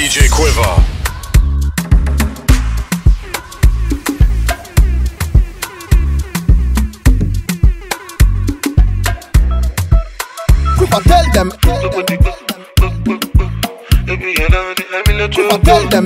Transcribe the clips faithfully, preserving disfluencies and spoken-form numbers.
D J Quiver. Tell them. Tell them.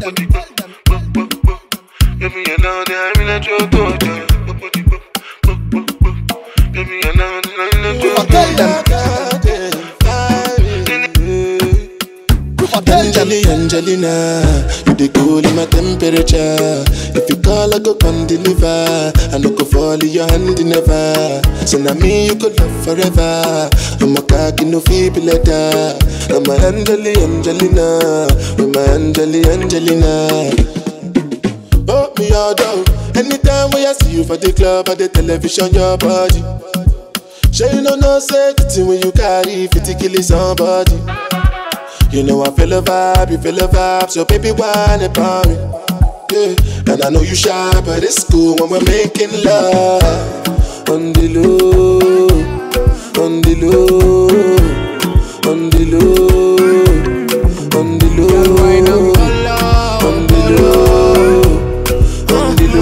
Angelina, Angelina, you the cool in my temperature. If you call, I go come deliver. I no go fall in your hand never. So now me you could love forever. I'm a cocky no feeble letter. I'm a Angelina, Angelina, I'm a Angelina, Angelina. Oh me all down. Anytime when I see you for the club or the television, your body. Sure you know no safety when you carry fifty kill somebody. You know I feel a vibe, you feel a vibe, so baby whine about me. Yeah, and I know you shy, but it's cool when we're making love. On the low, on the low, on the low, on the low, on the low, on the low, on the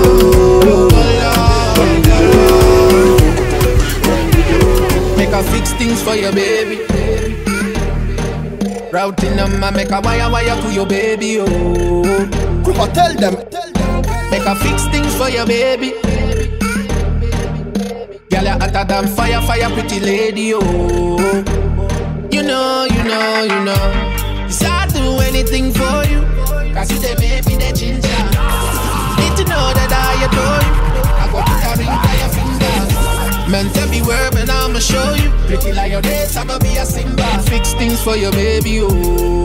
low. Make a fix things for your baby. Routing them, I make a wire wire to your baby, oh. Quiver, tell them. Make a fix things for your baby. Girl, you're hotter than fire, fire, pretty lady, oh. You know, you know, you know. Yes, I'll do anything for you. Cause you the baby, the ginger. Need to know that I adore you. I go put a ring by your finger. Meant to be word, and I'ma show you. Pretty like your days, I'ma be a Simba. Fix things for your baby, oh.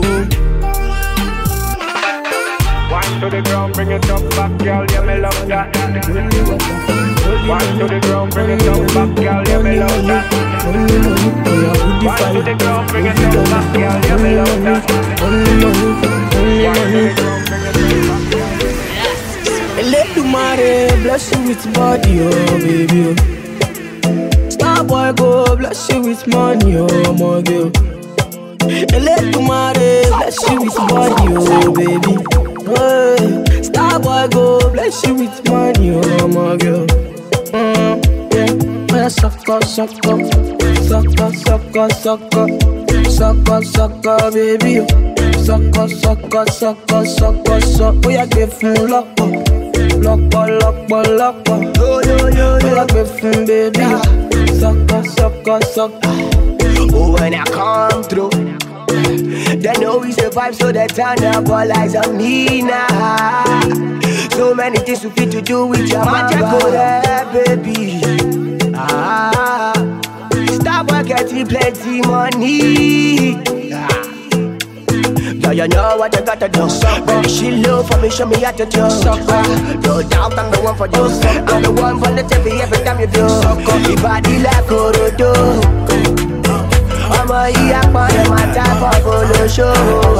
Wine to the ground, bring it up back, girl, yeah, me love that. Wine to the ground, bring it up back, girl, yeah, me love that. Wine to the ground, bring it up back, girl, yeah, me love that. Wine to the ground, bring it up back, girl. Let you marry, bless you with body, oh baby. Star boy go, bless you with money, oh my girl. Let you marry, bless you with body, oh baby. Hey, star boy go, bless you with money, oh my girl. Mm, yeah, yeah, sucker, sucker, sucker, sucker, sucker, sucker, sucker, baby. Sucker, sucker, sucker, sucker, sucker. Oh, yeah, give him luck. Lock, lock, lock, yo, yo, yo, yo, baby, baby. Sucker, sucker, sucker. Oh, when I come through, they know we survive, so they turn up all eyes on me now. So many things we fit to do with your mama, baby. Ah, stop getting plenty money. Ah. Now you know what you gotta do. Baby, she low for me, show me how to do. No doubt I'm the one for you. I'm the one for the T V every time you do. Your body like Orodo. I'm a here for the matter for follow show.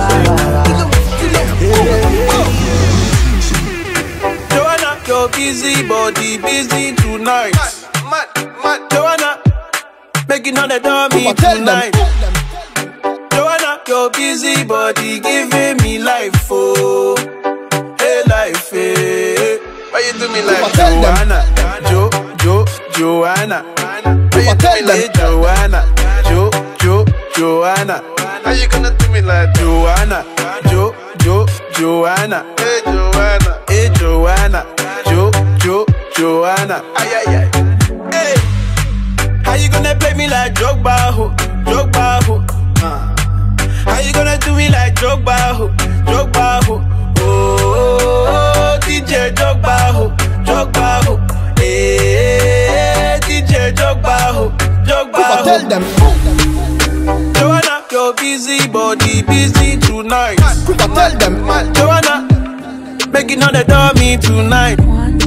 Joanna, your busy body busy tonight. Joanna, making all the dummy tonight. Joanna, your busy body giving me life, oh. Hey, life, hey. Why you do me like Joanna? Jo, Jo, Joanna. Why you do me like Joanna? Jo, Jo, Joanna. How you gonna do me like Joanna? Jo, Jo, Joanna. Hey, Joanna. Hey, Joanna. Jo, Jo, Joanna. Ay, ay, ay. Hey, how you gonna play me like Drogba, ho? Drogba, ho? Uh. How you gonna do me like Drogba, ho? Drogba, ho? Oh, D J Drogba, ho? Drogba, ho? Eh, D J Drogba, ho? Drogba, ho? Tell them. Joanna, your busy body busy tonight. Tell them. Joanna, making all the dummy tonight.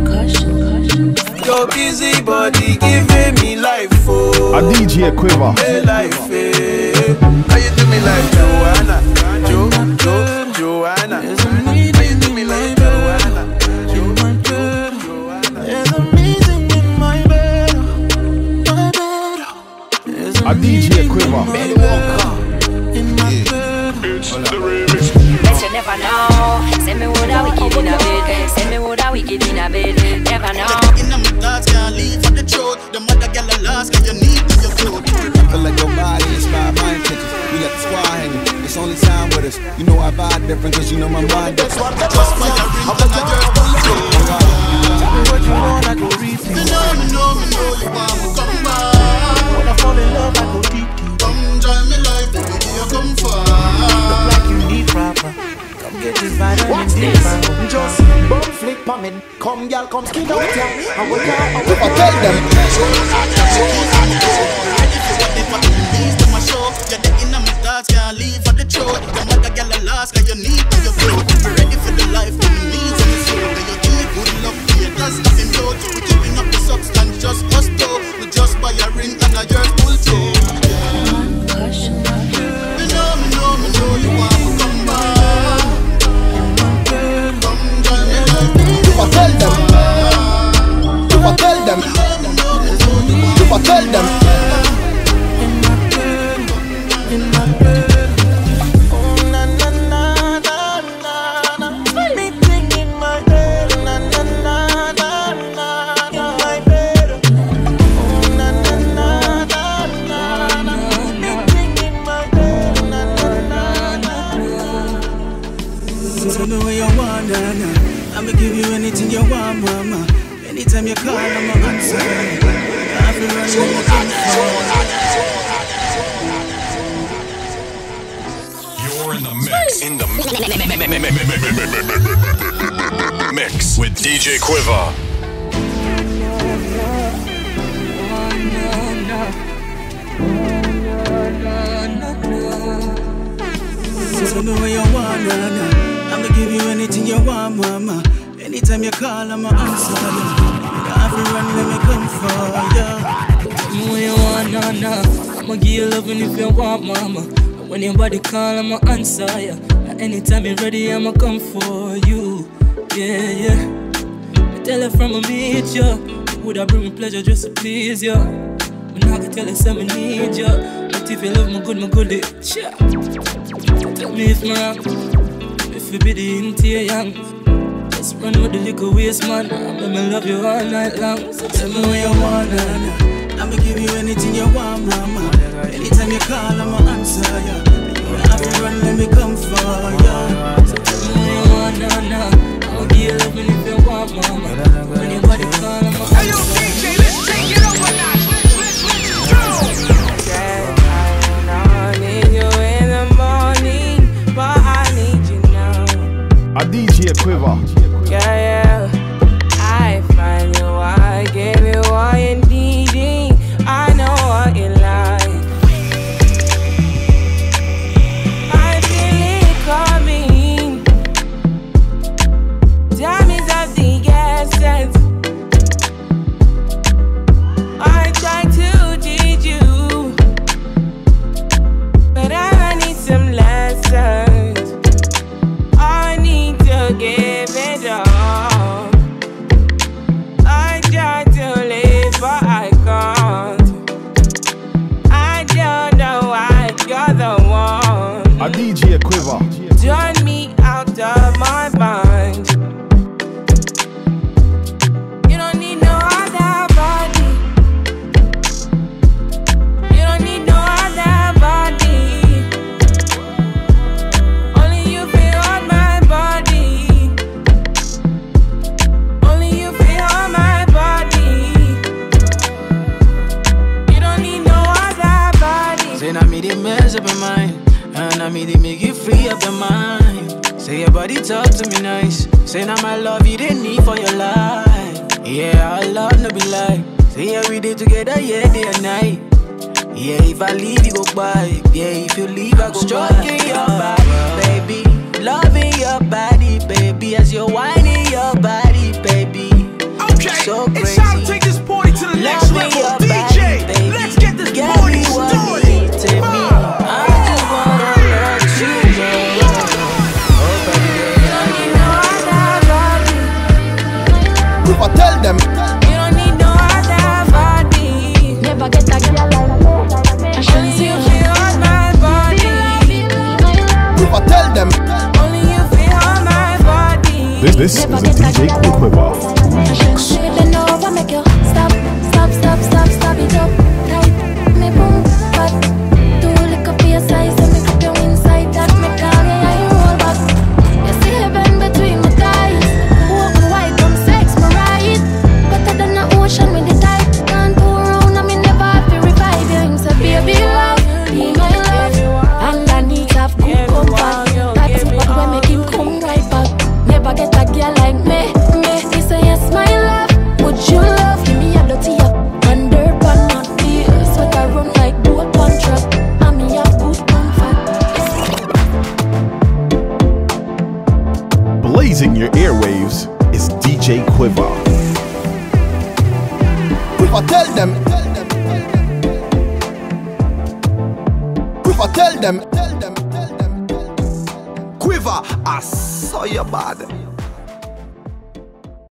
Your busy body giving me life, oh. A D J Quiver. Hey, life, eh. How you do me like Joanna? Jo, Jo, Joanna. How you do me like Joanna? Jo, Jo, Joanna. There's amazing in my bed, my bed. A D J Quiver. In my bed. It's the remix. never know. Say me woulda wicked in a bed, say me woulda wicked in a bed, never know. In my thoughts can't leave for the truth. The mother girl a last, cause you need to your food. I feel like your body inspired my intentions. We let the squad hanging, it's only time with us. You know I vibe different, cause you know my mind different. Just by your ring, cause I just want to. Tell me what you want, I go repeat. You know, me know, me know you want to come back. When I fall in love, I go deep, deep. Come join me life, baby, you come far. Look like you need proper. Come get this vitamin Watch D. this. Just bum flick pa me. Come girl, come skin out ya. I will not. If I tell them, You're the inner my thoughts, can't leave for the truth. The mother girl a last, cause you need to your food. You're ready for the life, for me needs and the soul. That you give good love, haters, nothing load. We keeping up the substance, just us two. We just buy a ring and a yours full too. Me know, me know, me know you want to come back. Come join me life. if I tell them, if I tell them, if I tell them. In my bed, oh na na na na na na. Me thinking my head, na na na na na na. My bed, oh na na na na na na. Me thinking my head, na na na na. Tell me what you want, na na. I'ma give you anything you want, mama. Anytime you call, I'ma answer. I feel like you're coming. In the mix, in the mix with D J Quiver. Tell me what you want, na na. I'ma give you anything you want, mama. Anytime you call, I'ma answer. I feel run, let me come for ya. Tell me what you want, nah, nah. I'ma give you loving if you want, mama. When your body call, I'ma answer ya. Yeah. Anytime you're ready, I'ma come for you. Yeah, yeah. I tell her from a meet ya. Would I bring me pleasure just to please ya? But now I can tell her say me need ya. But if you love me good, me good it. Sure. Tell me if me wrong. If you be the into your young. Just run with the little waist, man. I'ma me love you all night long. So Tell me what you want, nah, nah. I'ma give you anything you want, mama. Anytime you call, I'ma answer ya. You have to run, let me come for ya. So tell me what you want, nah, nah. I'ma give you loving if you want, mama. When your body call, I'ma answer. Hey yo, D J, let's take it up a notch. Let's, let's, let's go. I need you in the morning, but I need you now. A D J Quiver. Yeah, yeah. I find you, I give you all you need. I know what you like. I feel it coming. Time is of the essence. I try to teach you, but I need some lessons. I need to give it all. I try to live, but I can't. I don't know why you're the one. A D J Quiver. Turn me out of my mind. You don't need no other body. You don't need no other body. Only you feel on my body. Only you feel on my body. You don't need no other body. Say now me they mess up your mind, and now me they make you free up your mind. Say your body talk to me nice. Say now my love you didn't need for your life. Yeah, our love no be lie. Say yeah we did together, yeah day and night. Yeah, if I leave you go by. Yeah, if you leave I go stroking your body, baby. Loving your body, baby. As you're whining your body, baby. Okay, so it's time to take this party to the next Loving level. your D J, body, baby. let's get this Get party me what started. you need to me. I just wanna let you know. Oh, baby, You don't need no other body. If I tell them, You don't need no other body. Never get a girl like that. Only you feel on my body. if I tell them, Only you feel This is a D J Quiver mix. Bend over, make you stop, stop, stop, stop, stop it up tight. Me boom, but do lick up your size and make up your inside. That me call you, I roll back. You see heaven between my thighs. Open wide, come sex me right. Better than the ocean with the tide. Can't go around, I me never have to revive you. Him say, baby love, be my love. Underneath have good comfort. That's what we make him come right back. Never get a girl like me, me. He say yes, my love. Would you love me a dirty up and dirt but not the sweat I run like boat on truck. And me a good comfort. Blazing your airwaves is D J Quiver. Quiver, tell them. Quiver, tell them. Quiver, I saw your body.